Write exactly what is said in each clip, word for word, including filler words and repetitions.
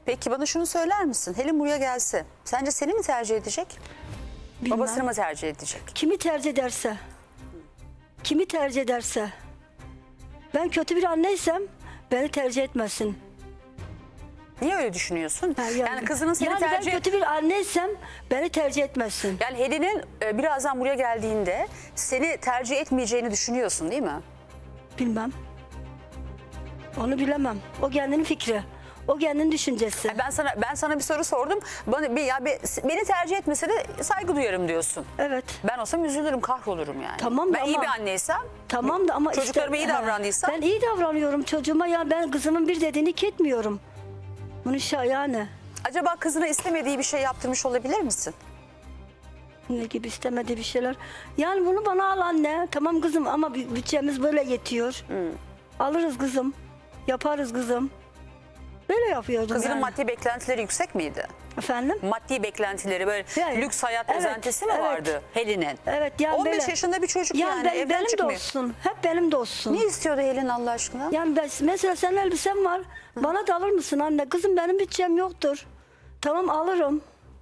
Peki bana şunu söyler misin? Helin buraya gelse sence seni mi tercih edecek? Bilmem. Babasını mı tercih edecek? Kimi tercih ederse. Kimi tercih ederse. Ben kötü bir anneysem beni tercih etmesin. Niye öyle düşünüyorsun? Ha, Yani, yani, kızının seni yani tercih... ben kötü bir anneysem beni tercih etmesin. Yani Helin'in e, birazdan buraya geldiğinde seni tercih etmeyeceğini düşünüyorsun değil mi? Bilmem. Onu bilemem. O kendinin fikri. O kendinin düşüncesi. Ben sana ben sana bir soru sordum. Bana bir ya bir, beni tercih etmese de saygı duyarım diyorsun. Evet. Ben olsam üzülürüm, kahrolurum yani. Tamam da ben iyi ama- bir anneysem, Tamam da ama çocuklarıma işte, iyi davrandıysam. Ben iyi davranıyorum çocuğuma ya, ben kızımın bir dediğini iki etmiyorum. Bunu şa yani. Acaba kızına istemediği bir şey yaptırmış olabilir misin? Ne gibi istemediği bir şeyler. Yani bunu bana al anne. Tamam kızım ama bütçemiz böyle yetiyor. Hmm. Alırız kızım. Yaparız kızım. Böyle yapıyordum Kızının yani. maddi beklentileri yüksek miydi? Efendim? Maddi beklentileri böyle Yani, lüks hayat evet, özentisi mi evet. vardı Helin'in? Evet yani on beş böyle. yaşında bir çocuk yani, yani ben, evden benim de çıkmıyor. olsun. Hep benim de olsun. Ne istiyordu Helin Allah aşkına? Yani ben, mesela senin elbisen var. Hı. Bana da alır mısın anne? Kızım benim bütçem yoktur. Tamam alırım.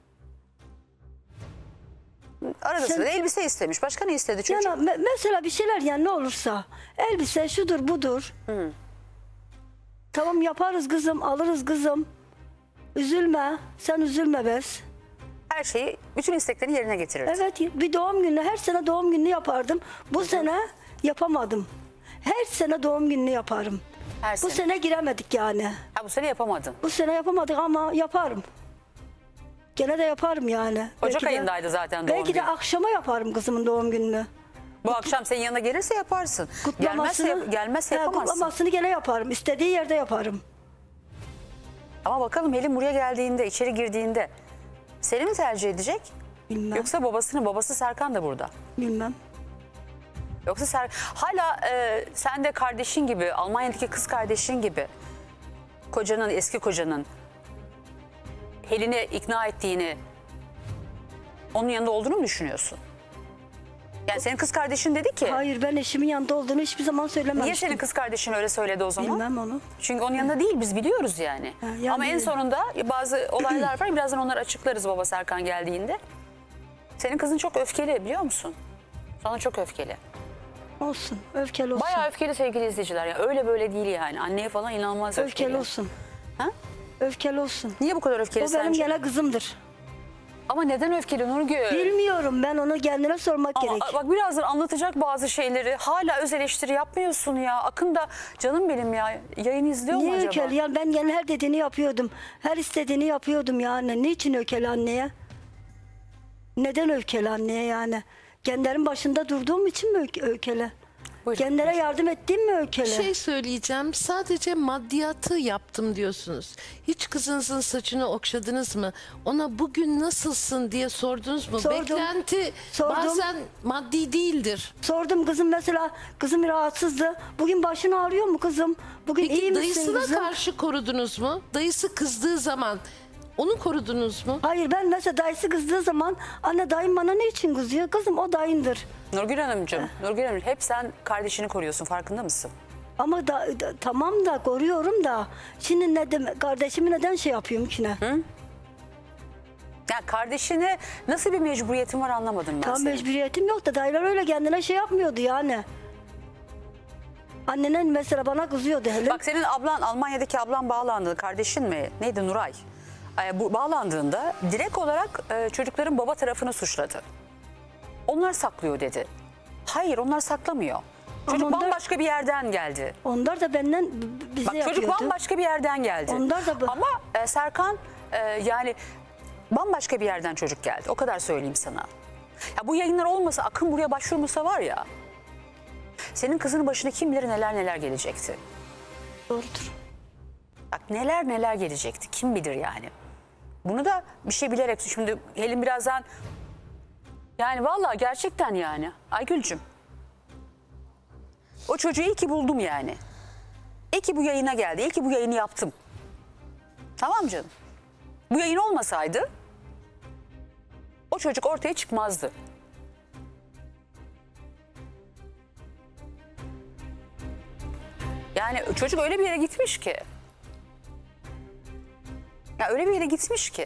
Arada Sen- sırada elbise istemiş. Başka ne istedi çocuk? Yani me- mesela bir şeyler yani ne olursa. Elbise şudur budur. Hı. Tamam yaparız kızım, alırız kızım. Üzülme, sen üzülme bes. Her şeyi, bütün isteklerini yerine getirirdi. Evet, bir doğum günü, her sene doğum gününü yapardım. Bu sene yapamadım. Her sene doğum gününü yaparım. Her Bu sene. sene giremedik yani. Ha, bu sene yapamadın. Bu sene yapamadık ama yaparım. Gene de yaparım yani. Ocak Belki de- ayındaydı zaten doğum Belki de günü. akşama yaparım kızımın doğum gününü. Bu akşam senin yanına gelirse yaparsın. Gelmezse, yap- gelmezse He, yapamazsın. kutlamasını gene yaparım. İstediği yerde yaparım. Ama bakalım Helin buraya geldiğinde, içeri girdiğinde seni mi tercih edecek? Bilmem. Yoksa babasını, babası Serkan da burada. Bilmem. Yoksa Ser... hala e, sen de kardeşin gibi, Almanya'daki kız kardeşin gibi kocanın, eski kocanın Helin'i ikna ettiğini, onun yanında olduğunu mu düşünüyorsun? Yani senin kız kardeşin dedi ki, Hayır, ben eşimin yanında olduğunu hiçbir zaman söylememiştim. niye senin kız kardeşin öyle söyledi o zaman? Bilmem onu. Çünkü onun yanında değil, biz biliyoruz yani. Ha, yani- Ama en sonunda bazı olaylar var, birazdan onları açıklarız baba Serkan geldiğinde. Senin kızın çok öfkeli biliyor musun? Sana çok öfkeli. Olsun. Öfkeli olsun. Bayağı öfkeli sevgili izleyiciler. Yani öyle böyle değil yani. Anneye falan inanılmaz öfkeli. öfkeli olsun. Ha? Öfkeli olsun. Niye bu kadar öfkeli O benim sence? gene kızımdır. Ama neden öfkeli Nurgül? Bilmiyorum, ben onu kendine sormak Ama gerek. bak birazdan anlatacak bazı şeyleri. Hala öz eleştiri yapmıyorsun ya. Akın da canım benim ya. Yayını izliyor mu Niye acaba? öfkeli? Yani ben gene her dediğini yapıyordum. Her istediğini yapıyordum yani. Niçin öfkeli anneye? Neden öfkeli anneye yani? Kendilerin başında durduğum için mi öf- öfkeli? Buyurun. Kendilere yardım ettiğim mi öfkeli? Bir şey söyleyeceğim. Sadece maddiyatı yaptım diyorsunuz. Hiç kızınızın saçını okşadınız mı? Ona bugün nasılsın diye sordunuz mu? Sordum. Beklenti Sordum. bazen maddi değildir. Sordum kızım, mesela kızım rahatsızdı. Bugün başın ağrıyor mu kızım? Bugün Peki iyi misin dayısına kızım? karşı korudunuz mu? Dayısı kızdığı zaman onu korudunuz mu? Hayır, ben mesela dayısı kızdığı zaman anne dayım bana ne için kızıyor? Kızım o dayındır. Nurgül Hanımcığım, Nurgül Hanım hep sen kardeşini koruyorsun, farkında mısın? Ama da, da- tamam da koruyorum da şimdi ne deme, kardeşimi neden şey yapıyorum ki ne? Yani kardeşine nasıl bir mecburiyetin var anlamadım ben Tam senin. mecburiyetim yok da dayılar öyle kendine şey yapmıyordu yani. Annenen mesela bana kızıyordu hele. Bak senin ablan, Almanya'daki ablan bağlandı, kardeşin mi? Neydi, Nuray? Ee, bu bağlandığında direkt olarak e, çocukların baba tarafını suçladı. Onlar saklıyor dedi. Hayır, onlar saklamıyor. Çocuk onlar- bambaşka bir yerden geldi. Onlar da benden b- bize Bak yapıyordu. çocuk bambaşka bir yerden geldi. Onlar da bu- Ama e, Serkan e, yani bambaşka bir yerden çocuk geldi. O kadar söyleyeyim sana. Ya bu yayınlar olmasa, Akın buraya başvurmasa var ya, senin kızının başına kim bilir neler neler gelecekti. Doğrudur. Bak neler neler gelecekti. Kim bilir yani. Bunu da bir şey bilerek şimdi Helin birazdan yani vallahi gerçekten yani Aygül'cüm o çocuğu iyi ki buldum yani. İyi ki bu yayına geldi. İyi ki bu yayını yaptım. Tamam canım. Bu yayın olmasaydı o çocuk ortaya çıkmazdı. Yani çocuk öyle bir yere gitmiş ki. Ya öyle bir yere gitmiş ki.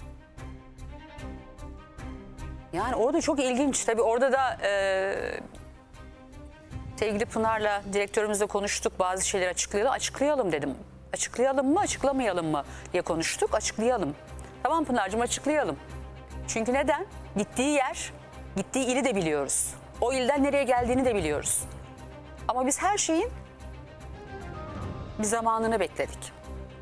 Yani orada çok ilginç. Tabii orada da e, sevgili Pınar'la direktörümüzle konuştuk. Bazı şeyleri açıklayalım. Açıklayalım dedim. Açıklayalım mı, açıklamayalım mı diye konuştuk. Açıklayalım. Tamam Pınar'cığım, açıklayalım. Çünkü neden? Gittiği yer, gittiği ili de biliyoruz. O ilden nereye geldiğini de biliyoruz. Ama biz her şeyin bir zamanını bekledik.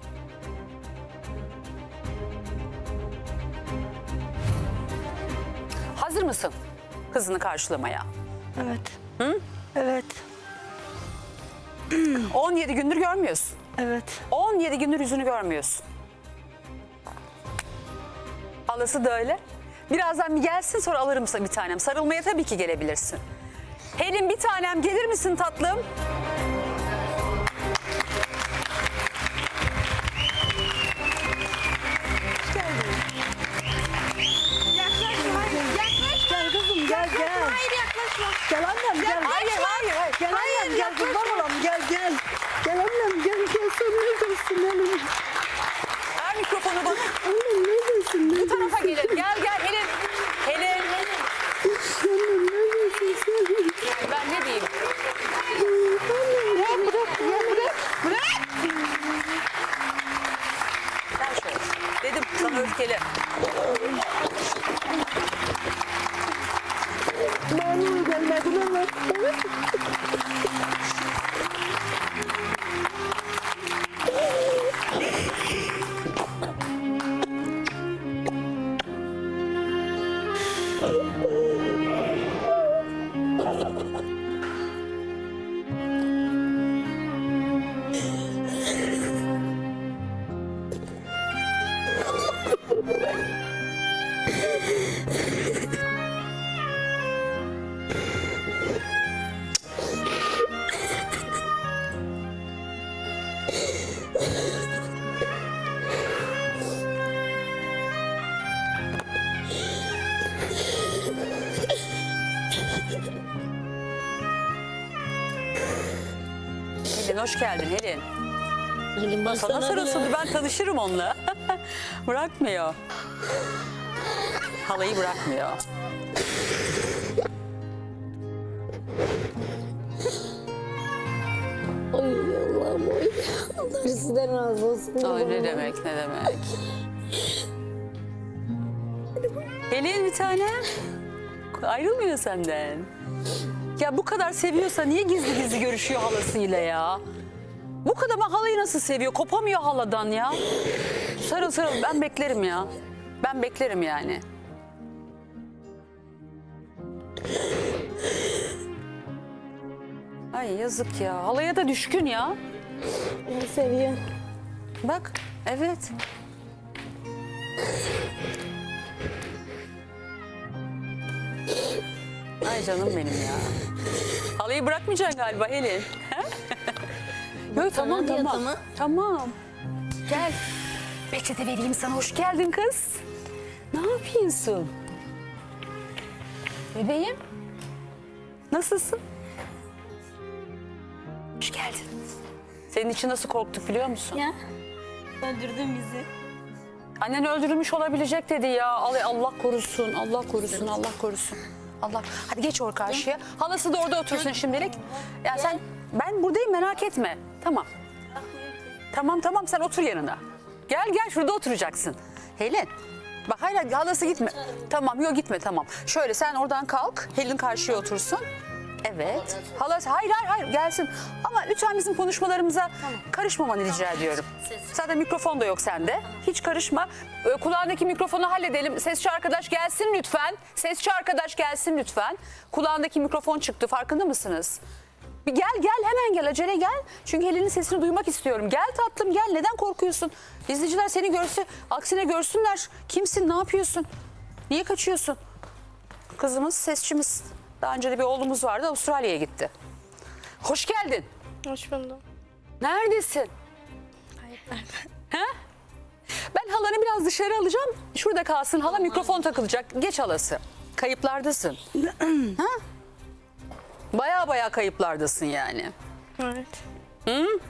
Hazır mısın kızını karşılamaya? Evet. Hı? Evet. on yedi gündür görmüyorsun. Evet. on yedi gündür yüzünü görmüyorsun. Halası da öyle. Birazdan bir gelsin, sonra alırım sana bir tanem. Sarılmaya tabii ki gelebilirsin. Helin bir tanem, gelir misin tatlım? Gel kızım gel gel. Hayır yaklaşma. Gel annem gel. Hayır, hayır, hayır. Gel annem gel kurban olam gel gel. Gel annem gel gel sen neredesin annem? Ver mikrofonu bana. Annem neredesin? Bu tarafa gelin. Gel gel Helin. Helin. Annem neredesin sen? Ben ne diyeyim? Bırak bırak bırak bırak. Sen şöyle. Dedim sana öfkeli. Bana gelmedin ama. Helin hoş geldin Helin. Helin bak Sana sana sarılsın, bile. ben tanışırım onunla. Bırakmıyor. Halayı bırakmıyor. Oy Allah'ım oy. Allah sizden razı olsun. Ay ne demek ne demek. Helin bir tane ayrılmıyor senden. Ya bu kadar seviyorsa niye gizli gizli görüşüyor halasıyla ya? Bu kadar bak halayı nasıl seviyor? Kopamıyor haladan ya. Sarıl sarıl, ben beklerim ya. Ben beklerim yani. Ay yazık ya. Halaya da düşkün ya. Beni seviyor. Bak evet. Ay canım benim ya. Halayı bırakmayacaksın galiba Helin. Yok tamam Tamam, tamam. tamam. Tamam. Gel. Peçete vereyim sana. Hoş geldin kız. Ne yapıyorsun? Bebeğim. Nasılsın? Hoş geldin. Senin için nasıl korktuk biliyor musun? Ya. Öldürdün bizi. Annen öldürülmüş olabilecek dedi ya. Allah Allah korusun, Allah korusun, Allah korusun. Allah. Hadi geç or karşıya. Halası da orada otursun şimdilik. Ya sen, ben buradayım merak etme. Tamam. Tamam tamam sen otur yanına. Gel gel şurada oturacaksın. Helin. Bak hayır halası gitme. Tamam yok gitme tamam. Şöyle sen oradan kalk. Helin karşıya otursun. Evet. Halası hayır hayır hayır gelsin. Ama lütfen bizim konuşmalarımıza karışmamanı rica ediyorum. Zaten mikrofon da yok sende. Hiç karışma. Ee, kulağındaki mikrofonu halledelim. Sesçi arkadaş gelsin lütfen. Sesçi arkadaş gelsin lütfen. Kulağındaki mikrofon çıktı. Farkında mısınız? Bir gel gel hemen gel acele gel. Çünkü Helin'in sesini duymak istiyorum. Gel tatlım gel. Neden korkuyorsun? İzleyiciler seni görse aksine görsünler. Kimsin? Ne yapıyorsun? Niye kaçıyorsun? Kızımız, sesçimiz. Daha önce de bir oğlumuz vardı. Avustralya'ya gitti. Hoş geldin. Hoş buldum. Neredesin? Hayır ben. Ha? Ben halanı biraz dışarı alacağım. Şurada kalsın. Hala mikrofon takılacak. Geç halası. Kayıplardasın. ha? Baya baya kayıplardasın yani. Evet. Hı?